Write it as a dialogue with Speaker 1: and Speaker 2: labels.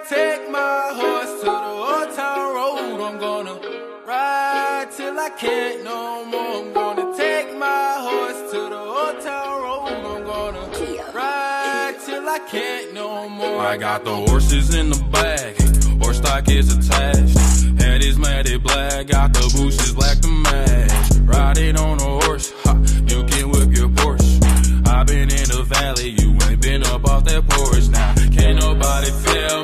Speaker 1: take my horse to the old town road. I'm gonna ride till I can't no more. I'm gonna take my horse to the old town road. I'm gonna ride till I can't no more. I got the horses in the bag, horse stock is attached. Head is matted black, got the bushes black to match. Riding on a horse, ha, you can whip your Porsche. I been in the valley, you ain't been up off that porch. Now can't nobody tell